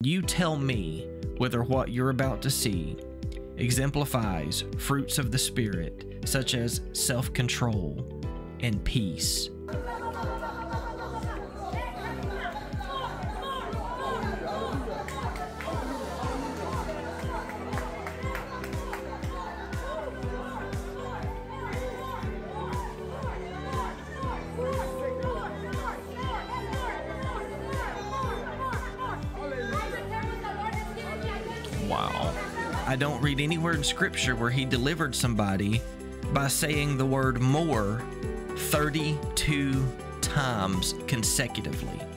You tell me whether what you're about to see exemplifies fruits of the Spirit, such as self-control and peace. Wow. I don't read anywhere in Scripture where he delivered somebody by saying the word more 32 times consecutively.